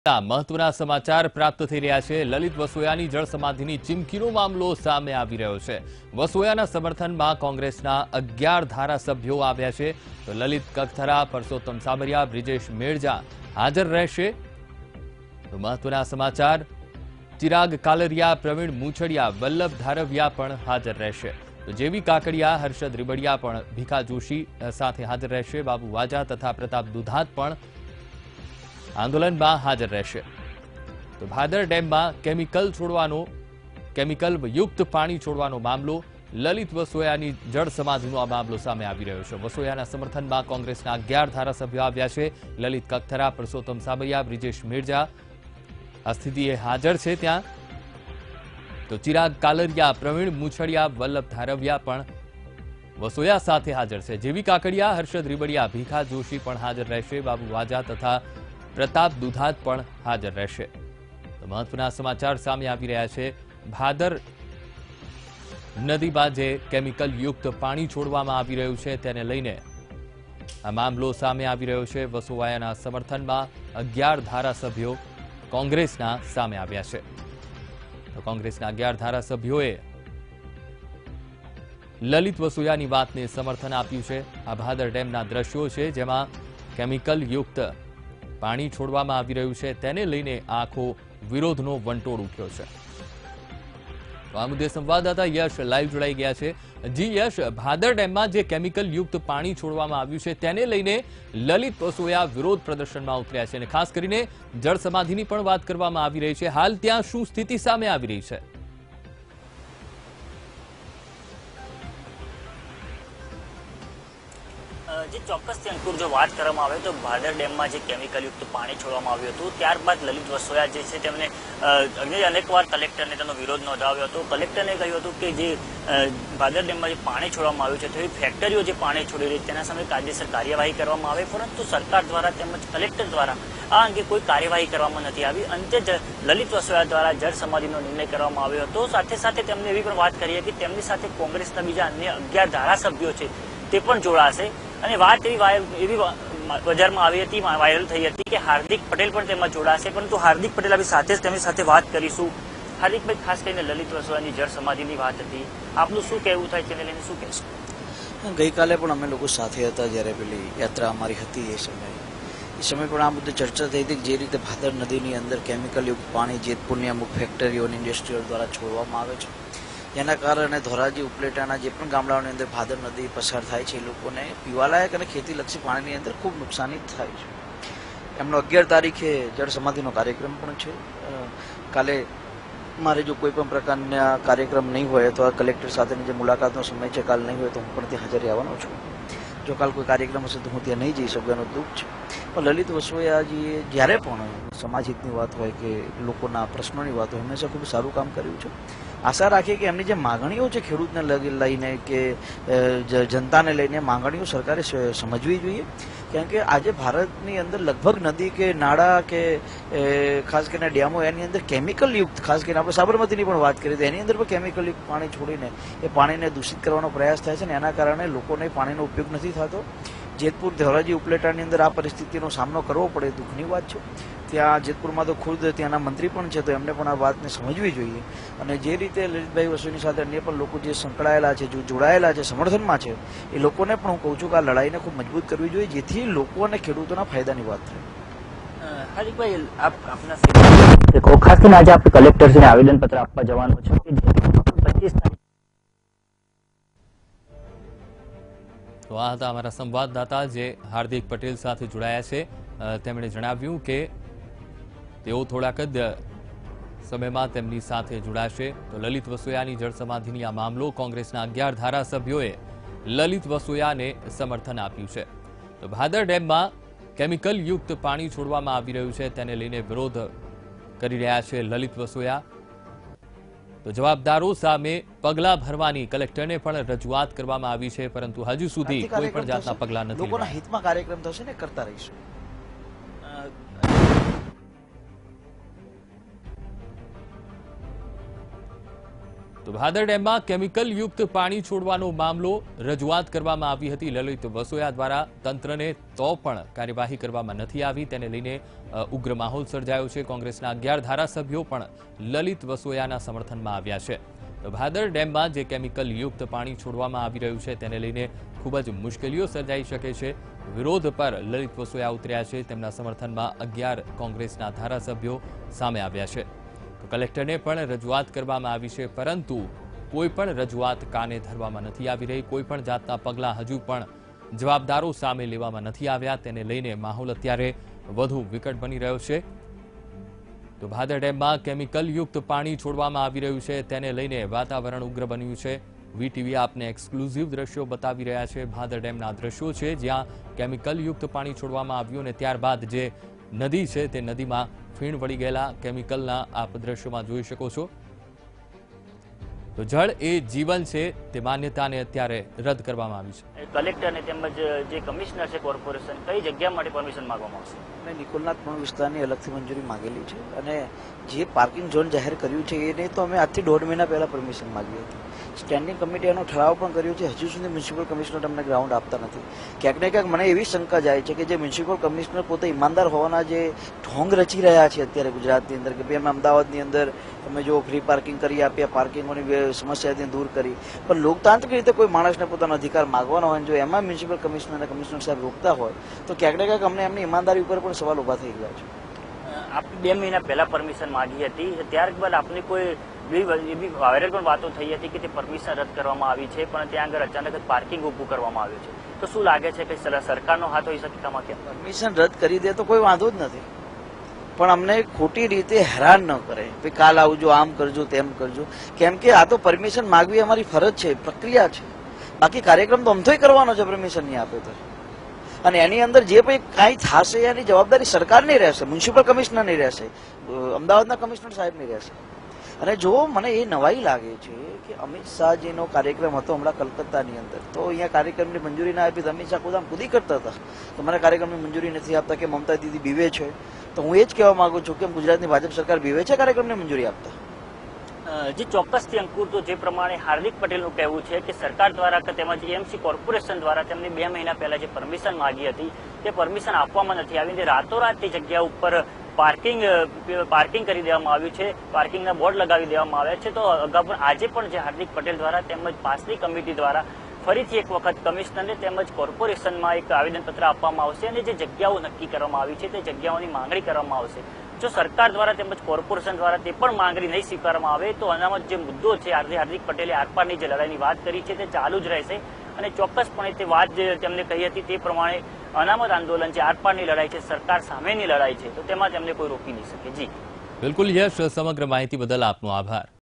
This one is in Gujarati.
મહત્વના સમાચાર પ્રાપ્ત થઈ રહ્યા છે। લલિત વસોયાની જળ સમાધિની ચીમકીનો મામલો સામે આવી રહ્યો છે। વસોયાના સમર્થનમાં કોંગ્રેસના 11 ધારાસભ્યો આવ્યા છે। તો લલિત કગથરા, પરસોત્તમ સાબરિયા, બ્રિજેશ મેરજા હાજર રહેશે। તો મહત્વના સમાચાર, ચિરાગ કાલરિયા, પ્રવીણ મૂછડિયા, વલ્લભ ધારવિયા પણ હાજર રહેશે। તો જેવી કાકડિયા, હર્ષદ રીબડિયા પણ ભીખા જોશી સાથે હાજર રહેશે। બાબુ વાજા તથા પ્રતાપ દુધાત પણ આંદોલનમાં હાજર રહેશે। તો ભાદર ડેમમાં કેમિકલ યુક્ત પાણી છોડવાનો મામલો, લલિત વસોયાની જળ સમાધિનો આ મામલો સામે આવી રહ્યો છે। વસોયાના સમર્થનમાં કોંગ્રેસના 11 ધારાસભ્યો આવ્યા છે। લલિત કગથરા, પરસોત્તમ સાબરિયા, બ્રિજેશ મેરજા આ સ્થિતિએ હાજર છે ત્યાં। તો ચિરાગ કાલરિયા, પ્રવીણ મૂછડિયા, વલ્લભ ધારવિયા પણ વસોયા સાથે હાજર છે। જેવી કાકડિયા, હર્ષદ રીબડિયા, ભીખા જોશી પણ હાજર રહેશે। બાબુ વાજા તથા પ્રતાપ દુધાત પણ હાજર રહેશે। તો મહત્વના સમાચાર સામે આવી રહ્યા છે। ભાદર નદીમાં જે કેમિકલ યુક્ત પાણી છોડવામાં આવી રહ્યું છે તેને લઈને આ મામલો સામે આવી રહ્યો છે। વસોયાના સમર્થનમાં 11 ધારાસભ્યો કોંગ્રેસના સામે આવ્યા છે। તો કોંગ્રેસના 11 ધારાસભ્યોએ લલિત વસોયાની વાતને સમર્થન આપ્યું છે। આ ભાદર ડેમના દ્રશ્યો છે જેમાં કેમિકલ યુક્ત પાણી છોડવામાં આવી રહ્યું છે તેને લઈને આખો વિરોધનો વંટોળ ઉઠ્યો છે। તો આ મુદ્દે સંવાદદાતા યશ લાઈવ જોડાઈ ગયા છે। જી યશ, ભાદર ડેમમાં જે કેમિકલ યુક્ત પાણી છોડવામાં આવ્યું છે તેને લઈને લલિત વસોયા વિરોધ પ્રદર્શનમાં ઉતર્યા છે અને ખાસ કરીને જળ સમાધિની પણ વાત કરવામાં આવી રહી છે। હાલ ત્યાં શું સ્થિતિ સામે આવી રહી છે? જે ચોક્કસથી અંકુર જો વાત કરવામાં આવે તો ભાદર ડેમમાં જે કેમિકલ યુક્ત પાણી છોડવામાં આવ્યું હતું ત્યારબાદ લલિત વસોયા જે છે તેમણે અનેકવાર કલેક્ટરને તેનો વિરોધ નોંધાવ્યો હતો। કલેક્ટરને કહ્યું હતું કે જે ભાદર ડેમમાં જે પાણી છોડવામાં આવ્યું છે તેવી ફેક્ટરીઓ જે પાણી છોડી રહી તેના સામે કાયદેસર કાર્યવાહી કરવામાં આવે, પરંતુ સરકાર દ્વારા તેમજ કલેક્ટર દ્વારા આ અંગે કોઈ કાર્યવાહી કરવામાં નથી આવી। અંતે જ લલિત વસોયા દ્વારા જળ સમાધિનો નિર્ણય કરવામાં આવ્યો હતો। સાથે સાથે તેમણે એવી પણ વાત કરી કે તેમની સાથે કોંગ્રેસના બીજા અન્ય 11 ધારાસભ્યો છે તે પણ જોડાશે। અને વાત એવી બજારમાં આવી હતી, વાયરલ થઈ હતી કે હાર્દિક પટેલ પણ તેમાં જોડાશે, પરંતુ હાર્દિક પટેલ આવી સાથે જ તેમની સાથે વાત કરીશું। હાર્દિકભાઈ, ખાસ કરીને લલિત વસોયાની જળ સમાધિની વાત હતી, આપનું શું કહેવું થાય તેને લઈને શું કહેશો? ગઈકાલે પણ અમે લોકો સાથે હતા જ્યારે પેલી યાત્રા અમારી હતી એ સમય પણ આ મુદ્દે ચર્ચા થઈ હતી કે જે રીતે ભાદર નદીની અંદર કેમિકલ યુક્ત પાણી જેતપુરની અમુક ફેક્ટરીઓ અને ઇન્ડસ્ટ્રીઓ દ્વારા છોડવામાં આવે છે, જેના કારણે ધોરાજી ઉપલેટાના જે પણ ગામડાઓની અંદર ભાદર નદી પસાર થાય છે એ લોકોને પીવાલાયક અને ખેતીલક્ષી પાણીની અંદર ખૂબ નુકસાની થાય છે। એમનો 11 તારીખે જળ સમાધિનો કાર્યક્રમ પણ છે। કાલે મારે જો કોઈ પણ પ્રકારના કાર્યક્રમ નહીં હોય અથવા કલેક્ટર સાથેની જે મુલાકાતનો સમય છે કાલ નહીં હોય તો હું પણ ત્યાં હાજર રહેવાનો છું। જો કાલ કોઈ કાર્યક્રમ હશે તો હું ત્યાં નહીં જઈ શકું, એનું દુઃખ છે। પણ લલિત વસોયાજીએ જ્યારે પણ સમાજ હિતની વાત હોય કે લોકોના પ્રશ્નોની વાત હોય હંમેશા ખૂબ સારું કામ કર્યું છે। આશા રાખીએ કે એમની જે માગણીઓ છે ખેડૂતને લઈને કે જનતાને લઈને માંગણીઓ સરકારે સમજવી જોઈએ, કેમ કે આજે ભારતની અંદર લગભગ નદી કે નાળા કે ખાસ કરીને ડેમો એની અંદર કેમિકલ યુક્ત, ખાસ કરીને આપણે સાબરમતીની પણ વાત કરીએ તો એની અંદર પણ કેમિકલ યુક્ત પાણી છોડીને એ પાણીને દૂષિત કરવાનો પ્રયાસ થાય છે ને એના કારણે લોકોને પાણીનો ઉપયોગ નથી થતો। જેતપુર, ધોરાજી ઉપલેટાની અંદર આ પરિસ્થિતિનો સામનો કરવો પડે એ દુઃખની વાત છે। ત્યાં જેતપુરમાં તો ખુદ ત્યાંના મંત્રી પણ છે તો એમને પણ આ વાતને સમજવી જોઈએ અને જે રીતે લલિતભાઈ વસોયાની સાથે અન્ય પણ લોકો જે સંકળાયેલા છે, જે જોડાયેલા છે, સમર્થનમાં છે એ લોકોને પણ હું કહું છું કે આ લડાઈને ખૂબ મજબૂત કરવી જોઈએ જેથી લોકો અને ખેડૂતોના ફાયદાની વાત થાય। હાર્દિકભાઈ, આપના ખાસ કરીને આજે આપણે કલેક્ટરશ્રીને આવેદનપત્ર આપવા જવાનું છે કે 25 તો આ હતા અમારા સંવાદદાતા જે હાર્દિક પટેલ સાથે જોડાયા છે। તેમણે જણાવ્યું કે તેઓ થોડાક જ સમયમાં તેમની સાથે જોડાશે। તો લલિત વસોયાની જળ સમાધિની આ મામલો, કોંગ્રેસના 11 ધારાસભ્યોએ લલિત વસોયાને સમર્થન આપ્યું છે। તો ભાદર ડેમમાં કેમિકલ યુક્ત પાણી છોડવામાં આવી રહ્યું છે તેને લઈને વિરોધ કરી રહ્યા છે લલિત વસોયા। તો જવાબદારો સામે પગલાં ભરવાની કલેક્ટરને પણ રજૂઆત કરવામાં આવી છે, પરંતુ હજુ સુધી કોઈ પણ જાતના પગલાં નથી। લોકોના હિતમાં કાર્યક્રમ થશે ને કરતા રહીશું। તો ભાદર ડેમમાં કેમિકલ યુક્ત પાણી છોડવાનો મામલો રજૂઆત કરવામાં આવી હતી લલિત વસોયા દ્વારા તંત્રને તો પણ કાર્યવાહી કરવામાં નથી આવી તેને લઈને ઉગ્ર માહોલ સર્જાયો છે કોંગ્રેસના 11 ધારાસભ્યો પણ લલિત વસોયાના સમર્થનમાં આવ્યા છે તો ભાદર ડેમમાં જે કેમિકલ યુક્ત પાણી છોડવામાં આવી રહ્યું છે તેને લઈને ખૂબ જ મુશ્કેલીઓ સર્જાઈ શકે છે વિરોધ પર લલિત વસોયા ઉતર્યા છે તેમના સમર્થનમાં 11 કોંગ્રેસના ધારાસભ્યો સામે આવ્યા છે કલેક્ટરને પણ રજૂઆત કરવામાં આવી છે પરંતુ કોઈ પણ રજૂઆત કાને ધરવામાં નથી આવી રહી કોઈ પણ જાતના પગલાં હજુ પણ જવાબદારો સામે લેવામાં નથી આવ્યા તેને લઈને માહોલ અત્યારે વધુ વિકટ બની રહ્યો છે તો ભાદર ડેમમાં કેમિકલ યુક્ત પાણી છોડવામાં આવી રહ્યું છે તેને લઈને વાતાવરણ ઉગ્ર બન્યું છે વીટીવી આપને એક્સક્લુઝિવ દ્રશ્યો બતાવી રહ્યા છે ભાદર ડેમના દ્રશ્યો છે જ્યાં કેમિકલ યુક્ત પાણી છોડવામાં આવ્યું અને ત્યારબાદ જે નદી છે તે નદીમાં ફીણ વળી ગયેલા કેમિકલના આપ દ્રશ્યોમાં જોઈ શકો છો તો જળ એ જીવન છે તે માન્યતાને અત્યારે રદ કરવામાં આવી છે કલેક્ટર અને તેમજ જે કમિશનર છે કોર્પોરેશન કઈ જગ્યા માટે પરમિશન માંગવામાં આવશે અને નિકોલનાથ પણ વિસ્તારની અલગથી મંજૂરી માંગેલી છે અને જે પાર્કિંગ ઝોન જાહેર કર્યું છે એને તો અમે આજથી 1.5 મહિના પહેલા પરમિશન માંગી હતી સ્ટેન્ડિંગ કમિટી એનો ઠરાવ પણ કર્યો છે હજુ સુધી મ્યુનિસિપલ કમિશનર અમને ગ્રાઉન્ડ આપતા નથી ક્યાંક ને ક્યાંક મને એવી શંકા જાય છે કે જે મ્યુનિસિપલ કમિશનર પોતે ઈમાનદાર હોવાના જે ઢોંગ રચી રહ્યા છે અત્યારે ગુજરાતની અંદર કે ભાઈ અમે અમદાવાદની અંદર અમે જો ફ્રી પાર્કિંગ કરી આપ્યા પાર્કિંગોની સમસ્યાથી દૂર કરી પણ લોકતાંત્રિક રીતે કોઈ માણસને પોતાનો અધિકાર માગવાનો હોય જો એમાં મ્યુનિસિપલ કમિશનર અને કમિશનર સાહેબ રોકતા હોય તો ક્યાંક ને ક્યાંક અમને એમની ઈમાનદારી ઉપર પણ સવાલ ઉભા થઈ ગયા છે આપણે 2 મહિના પહેલા પરમિશન માંગી હતી ત્યારબાદ આપની કોઈ એવી વાયરલ પણ વાતો થઈ હતી કે તે પરમિશન રદ કરવામાં આવી છે પણ ત્યાં આગળ અચાનક જ પાર્કિંગ ઊભું કરવામાં આવ્યું છે તો શું લાગે છે કે સરકારનો હાથ હોઈ શકે આમાં કે પરમિશન રદ કરી દે તો કોઈ વાંધો જ નથી પણ અમને ખોટી રીતે હેરાન ન કરે ભાઈ કાલ આવજો આમ કરજો તેમ કરજો કેમ કે આ તો પરમિશન માંગવી અમારી ફરજ છે પ્રક્રિયા છે બાકી કાર્યક્રમ તો અમથોય કરવાનો છે પરમિશન નહીં આપે તો અને એની અંદર જે કંઈ કાંઈ થશે એની જવાબદારી સરકારની રહેશે મ્યુનિસિપલ કમિશનરની રહેશે અમદાવાદના કમિશનર સાહેબની રહેશે અને જો મને એ નવાઈ લાગે છે કે અમિત શાહજીનો કાર્યક્રમ હતો હમણાં કલકત્તાની અંદર તો અહીંયા કાર્યક્રમની મંજૂરી ના આપી તો અમિત શાહ કુદામ કુદી કરતા હતા તો મને કાર્યક્રમની મંજૂરી નથી આપતા કે મમતા દીદી બીવે છે તો હું એ જ કહેવા માંગુ છું કે ગુજરાતની ભાજપ સરકાર બીવે છે કાર્યક્રમને મંજૂરી આપતા જે ચોક્કસથી અંકુર તો જે પ્રમાણે હાર્દિક પટેલનું કહેવું છે કે સરકાર દ્વારા કે તેમજ એમસી કોર્પોરેશન દ્વારા તેમને 2 મહિના પહેલા જે પરમિશન માંગી હતી તે પરમિશન આપવામાં નથી આવી તે રાતોરાત તે જગ્યા ઉપર પાર્કિંગ કરી દેવામાં આવ્યું છે પાર્કિંગના બોર્ડ લગાવી દેવામાં આવ્યા છે તો અગાઉ પણ આજે પણ જે હાર્દિક પટેલ દ્વારા તેમજ પાછલી કમિટી દ્વારા ફરીથી એક વખત કમિશનરને તેમજ કોર્પોરેશનમાં એક આવેદનપત્ર આપવામાં આવશે અને જે જગ્યાઓ નક્કી કરવામાં આવી છે તે જગ્યાઓની માંગણી કરવામાં આવશે જો સરકાર દ્વારા તેમજ કોર્પોરેશન દ્વારા તે પણ માંગણી નહીં સ્વીકારવામાં આવે તો અનામત જે મુદ્દો છે હાર્દિક પટેલે આરપારની જે લડાઈની વાત કરી છે તે ચાલુ જ રહેશે અને ચોક્કસપણે તે વાત જે તેમને કહી હતી તે પ્રમાણે અનામત આંદોલન જે આરપારની લડાઈ છે સરકાર સામેની લડાઈ છે તો તેમાં તેમને કોઈ રોકી નહીં શકે જી બિલકુલ યશ સમગ્ર માહિતી બદલ આપનો આભાર